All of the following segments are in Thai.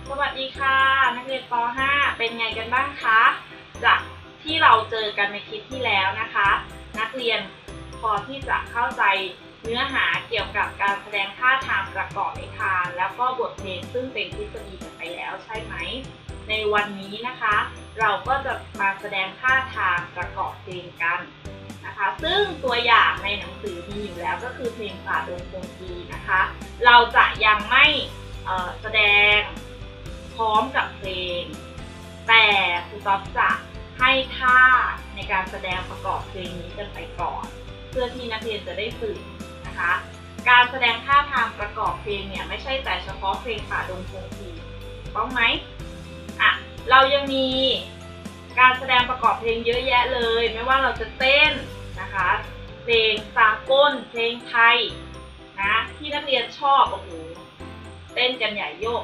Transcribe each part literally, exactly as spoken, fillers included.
สวัสดีค่ะนักเรียนป .ห้า เป็นไงกันบ้างคะจากที่เราเจอกันในคลิปที่แล้วนะคะนักเรียนพอที่จะเข้าใจเนื้อหาเกี่ยวกับการแสดงท่าทางประกอบนิทานแล้วก็บทเพลงซึ่งเป็นทฤษฎีกันไปแล้วใช่ไหมในวันนี้นะคะเราก็จะมาแสดงท่าทางประกอบเพลงกันนะคะซึ่งตัวอย่างในหนังสือมีอยู่แล้วก็คือเพลงป่าดงพงกีนะคะเราจะยังไม่แสดงพร้อมกับเพลงแต่ครูต๊อบจะให้ท่าในการแสดงประกอบเพลงนี้กันไปก่อนเพื่อที่นักเรียนจะได้ฝึกนะคะการแสดงท่าทางประกอบเพลงเนี่ยไม่ใช่แต่เฉพาะเพลงป่าดงพงกีต้องไหมอ่ะเรายังมีการแสดงประกอบเพลงเยอะแยะเลยไม่ว่าเราจะเต้นนะคะเพลงสากลเพลงไทยนะที่นักเรียนชอบโอ้โหเต้นกันใหญ่โยก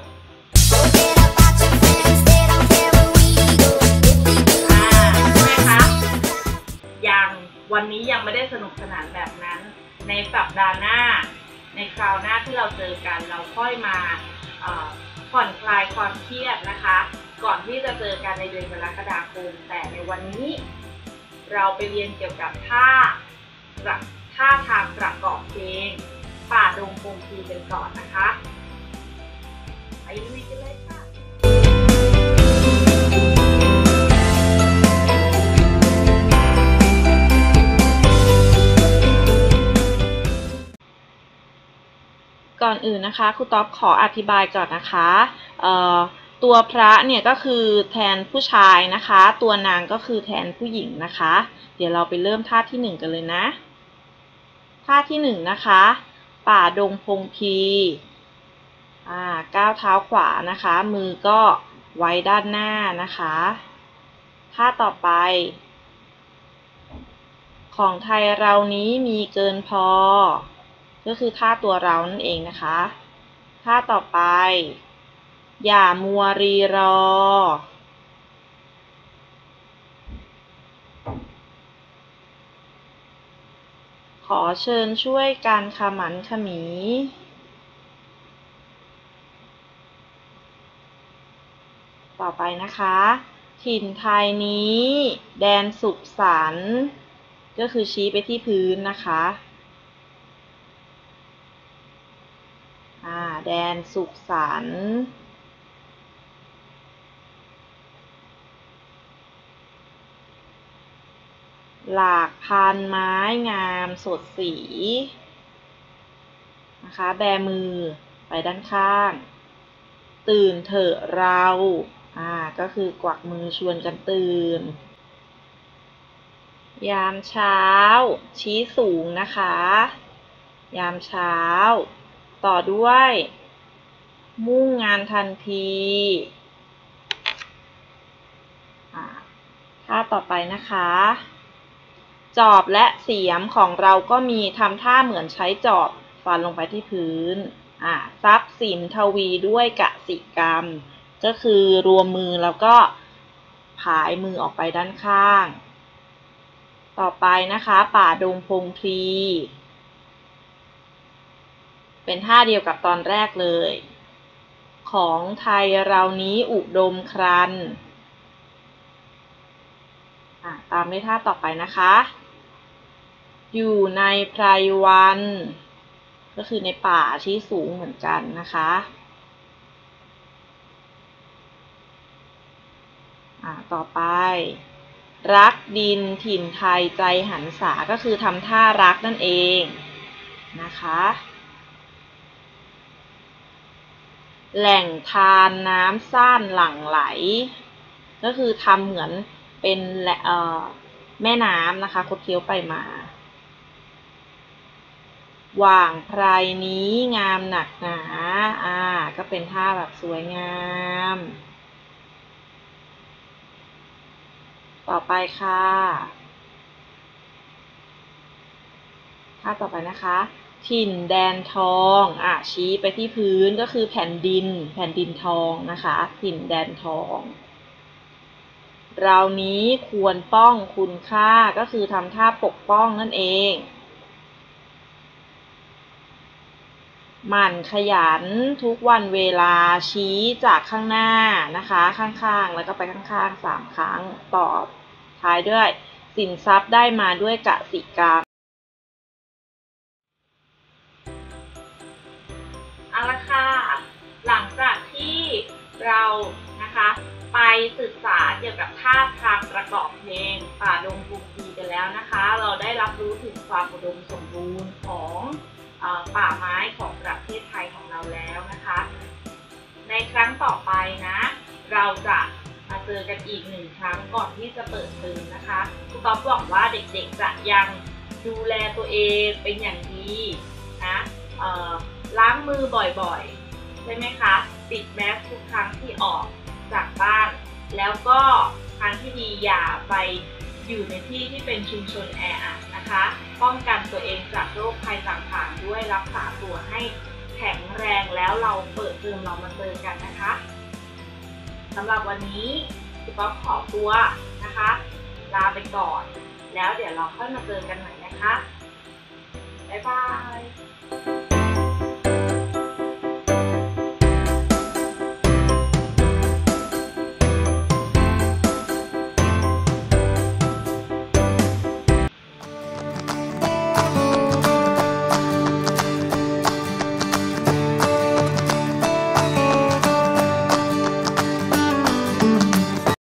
ยังวันนี้ยังไม่ได้สนุกสนานแบบนั้นในสัปดาห์หน้าในคราวหน้าที่เราเจอกันเราค่อยมาผ่อนคลายความเครียดนะคะก่อนที่จะเจอกันในเดือนกรกฎาคมแต่ในวันนี้เราไปเรียนเกี่ยวกับท่าท่าทางประกอบเพลงป่าดงพงกีกันก่อนนะคะไปลุยกันเลยค่ะก่อนอื่นนะคะครูต๊อบขออธิบายก่อนนะคะตัวพระเนี่ยก็คือแทนผู้ชายนะคะตัวนางก็คือแทนผู้หญิงนะคะเดี๋ยวเราไปเริ่มท่าที่หนึ่งกันเลยนะท่าที่หนึ่งนะคะป่าดงพงกีอ่าก้าวเท้าขวานะคะมือก็ไว้ด้านหน้านะคะท่าต่อไปของไทยเรานี้มีเกินพอก็คือท่าตัวเรานั่นเองนะคะท่าต่อไปอย่ามัวรีรอขอเชิญช่วยการขมันขมีต่อไปนะคะถิ่นไทยนี้แดนสุขสันต์ก็คือชี้ไปที่พื้นนะคะอ่าแดนสุขสันต์หลากพันไม้งามสดสีนะคะแบมือไปด้านข้างตื่นเถอะเราอ่าก็คือกวักมือชวนกันตื่นยามเช้าชี้สูงนะคะยามเช้าต่อด้วยมุ่งงานทันทีท่าต่อไปนะคะจอบและเสียมของเราก็มีทำท่าเหมือนใช้จอบฟันลงไปที่พื้นอ่าทรัพย์สินทวีด้วยกสิกรรมก็คือรวมมือแล้วก็ผายมือออกไปด้านข้างต่อไปนะคะป่าดงพงพลีเป็นท่าเดียวกับตอนแรกเลยของไทยเรานี้อุดมครันตามด้วยท่าต่อไปนะคะอยู่ในไพรวันก็คือในป่าที่สูงเหมือนกันนะคะต่อไปรักดินถิ่นไทยใจหันษาก็คือทำท่ารักนั่นเองนะคะแหล่งทานน้ำซ่านหลั่งไหลก็คือทำเหมือนเป็นแม่น้ำนะคะคดเคี้ยวไปมาหว่างไพรนี้งามหนักหนาอ่าก็เป็นท่าแบบสวยงามต่อไปค่ะท่าต่อไปนะคะถิ่นแดนทองอ่ะชี้ไปที่พื้นก็คือแผ่นดินแผ่นดินทองนะคะถิ่นแดนทองเรานี้ควรป้องคุณค่าก็คือทำท่าปกป้องนั่นเองหมั่นขยันทุกวันเวลาชี้จากข้างหน้านะคะข้างๆแล้วก็ไปข้างๆสามครั้งตอบท้ายด้วยสินทรัพย์ได้มาด้วยกสิกรรมเอาละค่ะหลังจากที่เรานะคะไปศึกษาเกี่ยวกับท่าทางประกอบเพลงป่าดงภูคีกันแล้วนะคะเราได้รับรู้ถึงความอุดมสมบูรณ์ของป่าไม้ของประเทศไทยของเราแล้วนะคะในครั้งต่อไปนะเราจะมาเจอกันอีกหนึ่งครั้งก่อนที่จะเปิดเทอมนะคะครูต๊อบหวังว่าเด็กๆจะยังดูแลตัวเองเป็นอย่างดีนะล้างมือบ่อยๆใช่ไหมคะปิดแมสทุกครั้งที่ออกจากบ้านแล้วก็ทางที่ดีอย่าไปอยู่ในที่ที่เป็นชุมชนแออัดนะคะป้องกันตัวเองจากโรคภัยต่างๆด้วยรักษาตัวให้แข็งแรงแล้วเราเปิดเทอมเรามาเจอกันนะคะสำหรับวันนี้ครูก็ขอตัวนะคะลาไปก่อนแล้วเดี๋ยวเราค่อยมาเจอกันใหม่นะคะบ๊ายบาย